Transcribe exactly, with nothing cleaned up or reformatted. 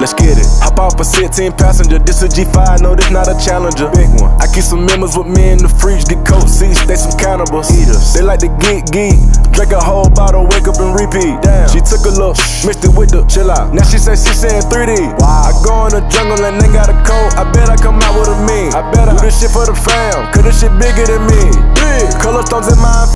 let's get it. Hop off a sixteen passenger, this a G five, no, this not a Challenger. Big one. I keep some members with me in the fridge, get coat seats, they some cannibals. Eaters. They like to geek geek, drink a whole bottle, wake up and repeat. Damn. She took a look, mixed it with the chill out. Now she say she saying three D. Wow. I go in the jungle and they got a coat, I bet I come out with a mean. I bet I do this shit for the fam, cause this shit bigger than me. Big. Color stones in my